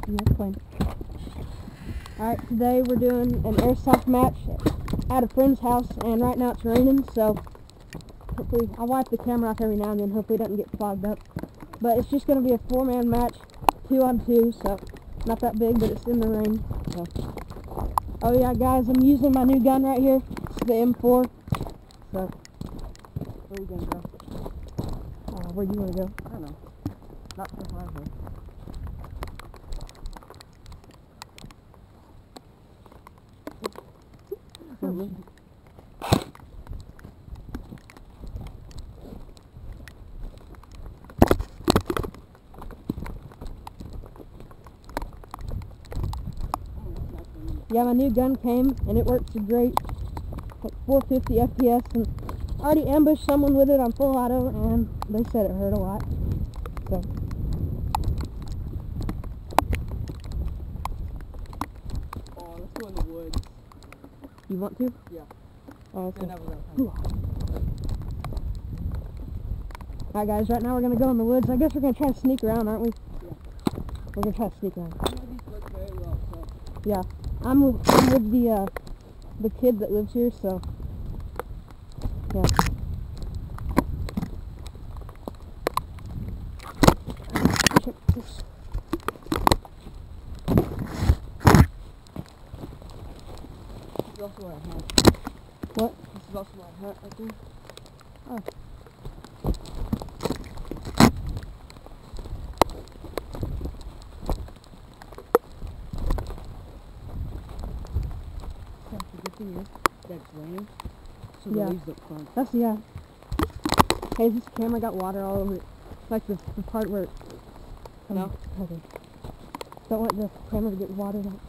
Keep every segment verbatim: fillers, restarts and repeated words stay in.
Yeah, fine. Alright, today we're doing an airsoft match at a friend's house, and right now it's raining, so hopefully I'll wipe the camera off every now and then, hopefully it doesn't get clogged up. But it's just going to be a four-man match, two on two, so not that big, but it's in the rain. So. Oh yeah, guys, I'm using my new gun right here. It's the M four. So, where are you going to go? Uh, where do you want to go? I don't know. Not so far away. Mm-hmm. Yeah, my new gun came, and it works great. Like four fifty F P S, and I already ambushed someone with it on full auto, and they said it hurt a lot. So. Oh, let's go in the woods. You want to? Yeah. Oh, okay. Yeah, that Alright guys, right now we're going to go in the woods. I guess we're going to try to sneak around, aren't we? Yeah. We're going to try to sneak around. Very well, so. Yeah. I'm with, I'm with the, uh, the kid that lives here, so. Yeah. Check this. This is also where I hunt. What? This is also where I hunt, I think. Oh. The good thing is that it's raining, so Yeah. the leaves look fun. That's, yeah. Hey, this camera got water all over it. Like the, the part where it... Um, No? Okay. Don't want the camera to get watered out.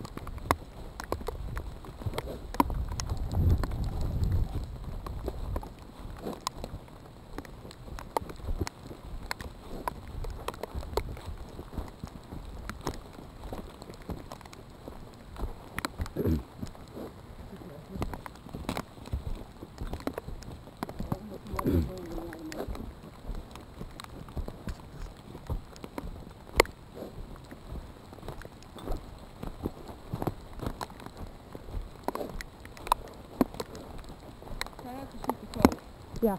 Yeah.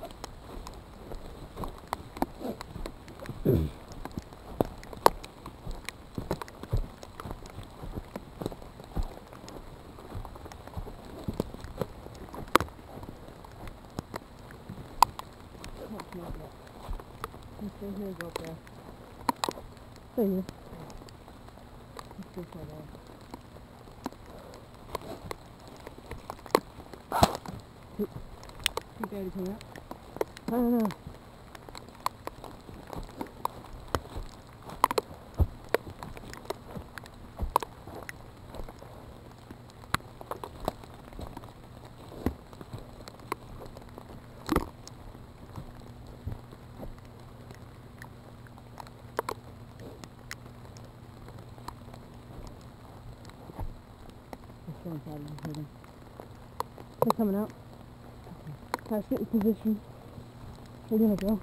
You stay here and go up there. Stay here. Let's go far down. Think Daddy coming up? I don't know. They're coming out. Okay. Alright, let's get in position. We're gonna go.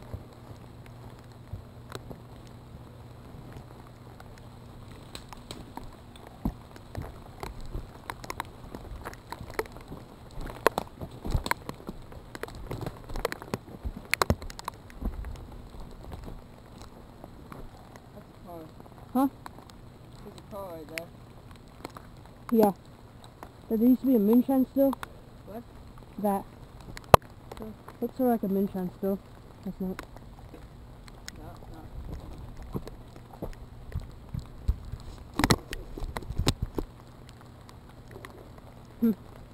That's a car. Huh? There's a car right there. Yeah. There used to be a moonshine still. What? That. Sure. Looks sort of like a moonshine still. That's not. No, no. Hmm.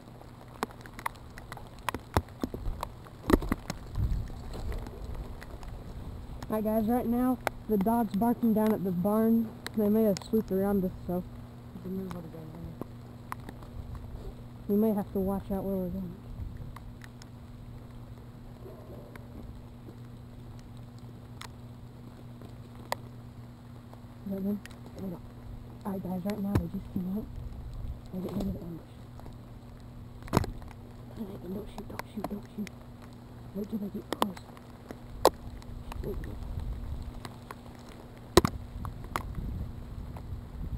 Alright guys, right now the dog's barking down at the barn. They may have swooped around us, so You can move what again. we may have to watch out where we're going. Is that them? Alright guys, right now they just came out. They're getting ready to ambush. And don't shoot, don't shoot, don't shoot. Wait till they get close. Wait.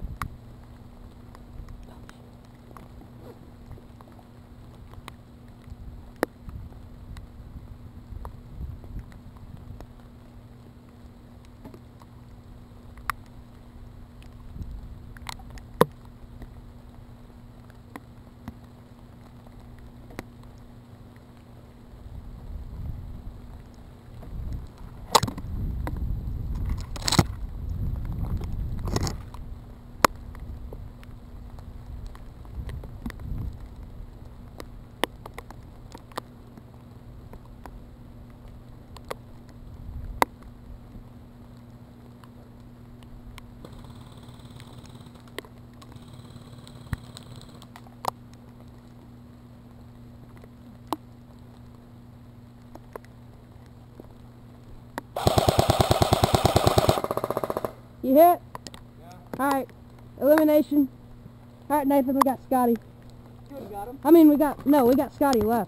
hit? Yeah. Alright. Elimination. Alright, Nathan, we got Scotty. You would've got him. I mean, we got, no, we got Scotty left.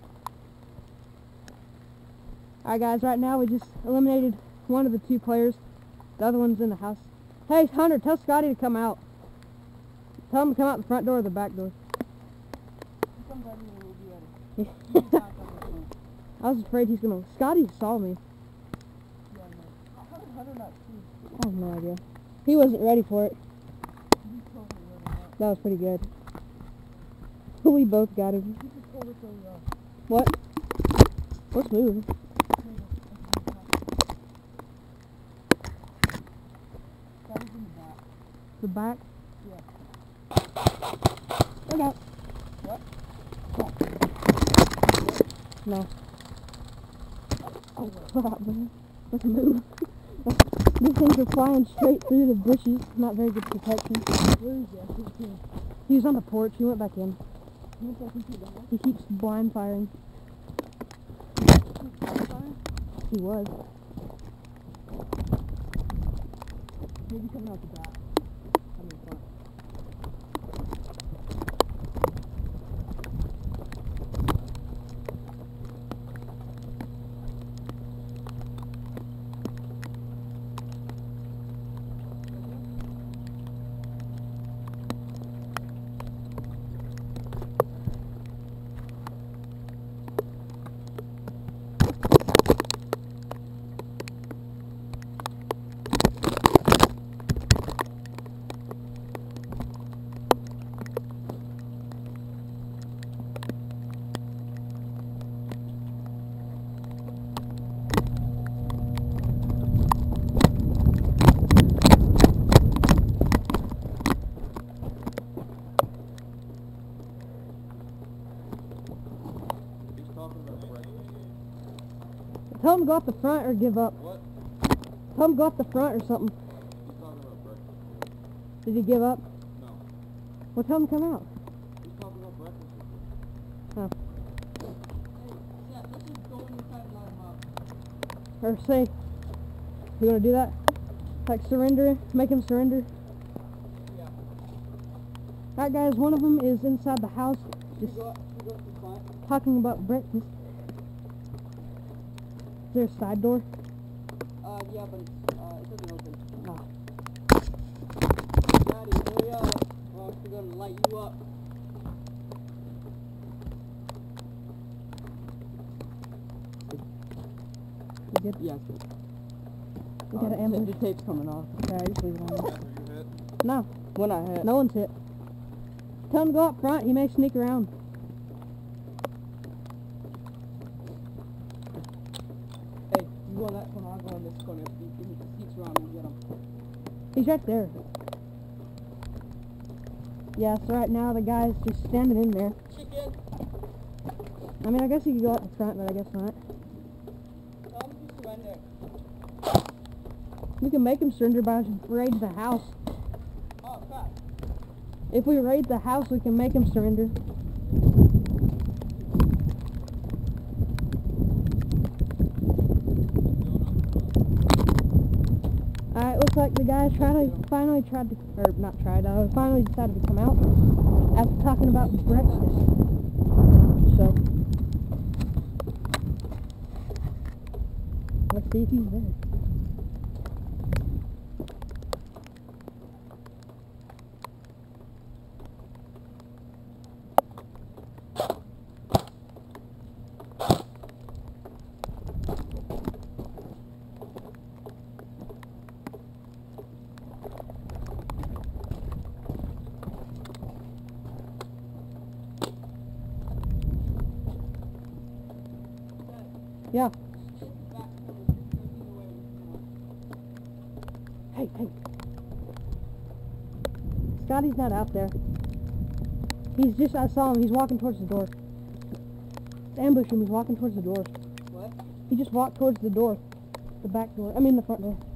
Alright, guys, right now we just eliminated one of the two players. The other one's in the house. Hey, Hunter, tell Scotty to come out. Tell him to come out the front door or the back door. He comes right in and we'll be ready. You can back up in front. I was afraid he's gonna, Scotty saw me. Yeah, no. How did Hunter not see? I have no idea. He wasn't ready for it. He totally wasn't up. That was pretty good. We both got him. He just pulled us over off. What? Let's move. That was in the back. The back? Yeah. Look out. What? No. Oh crap, man. Let's move. These things are flying straight through the bushes. Not very good protection. Where is that? He was on the porch. He went back in. He went back into the house. He keeps blind firing. He was. Maybe coming out the back. Coming in front. Tell him to go off the front or give up. What? Tell him to go off the front or something. He's talking about breakfast. Did he give up? No. Well, tell him to come out. He's talking about breakfast. Oh. Hey, Seth, let's just go inside and light him up. Or say, you want to do that? Like surrender? Make him surrender? Yeah. Alright guys, one of them is inside the house You just go up, you go up to the front. talking about breakfast. Is there a side door? Uh, yeah, but it's, uh, it doesn't open. Oh. Daddy, hurry up, or else we're gonna light you up. You good? Yes. We got an ambush. The tape's coming off. Okay, just leave it on there. Were you hit? No, When I hit. no one's hit. Tell him to go up front, he may sneak around. Hey, you go on that corner, I'll go on this corner. If he, if he sneaks around, we'll get him. He's right there. Yeah, so right now the guy's just standing in there. Chicken! I mean, I guess he could go up the front, but I guess not. Tell him to surrender. We can make him surrender by raiding the house. Oh, crap. If we raid the house, we can make him surrender. Alright, looks like the guy tried to, finally tried to, or not tried, uh, finally decided to come out after talking about breakfast. So, let's see if he's there. Yeah. Hey, hey. Scotty's not out there. He's just, I saw him, he's walking towards the door. Ambush him, he's walking towards the door. What? He just walked towards the door. The back door, I mean the front door.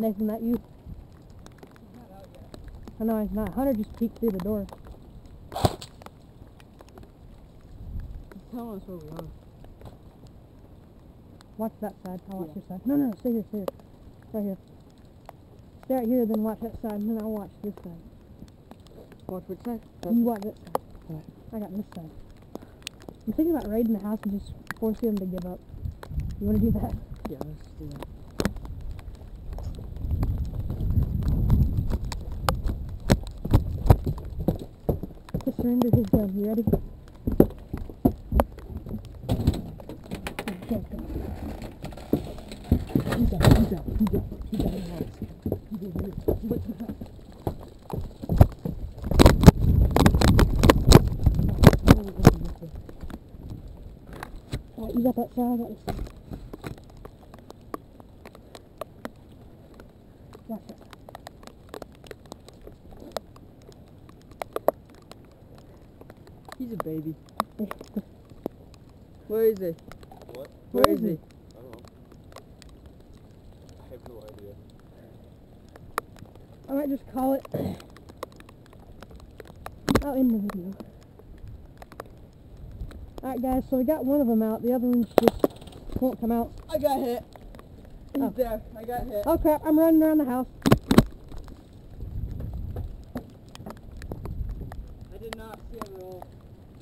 Nathan, that you? He's not out yet. I know he's not. Hunter just peeked through the door. He's telling us where we are. Watch that side. I'll watch Yeah. this side. No, no, no. Stay here, stay here. Right here. Stay right here, then watch that side, and then I'll watch this side. Watch which side? You watch that side. Alright. I got this side. I'm thinking about raiding the house and just forcing them to give up. You want to do that? Yeah, let's do that. To surrender his gun. You ready? Go, go. He's out, he's out, he's out, he's out of the house. He's over here. He's out the house. Alright, you got that side, I got this side. Watch it. He's a baby. Where is he? What? Where is he? I don't know. I have no idea. I might just call it. I'll end the video. Alright guys, so we got one of them out, the other ones just won't come out. I got hit. He's Oh. there. I got hit. Oh crap, I'm running around the house. I did not see him at all.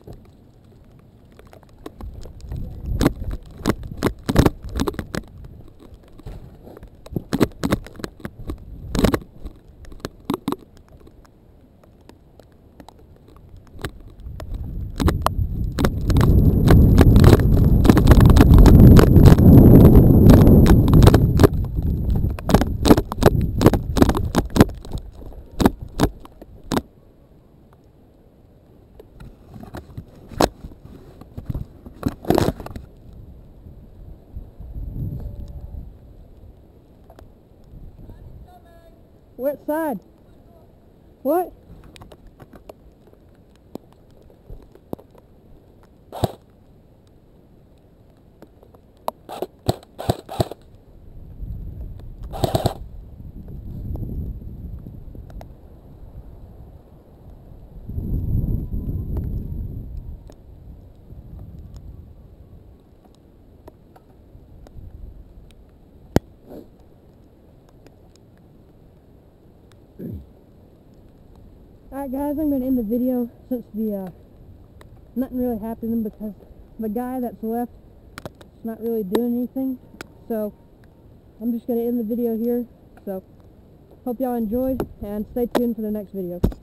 What side? What? Alright guys, I'm going to end the video since the, uh, nothing really happening because the guy that's left is not really doing anything. So, I'm just going to end the video here. So, hope y'all enjoyed and stay tuned for the next video.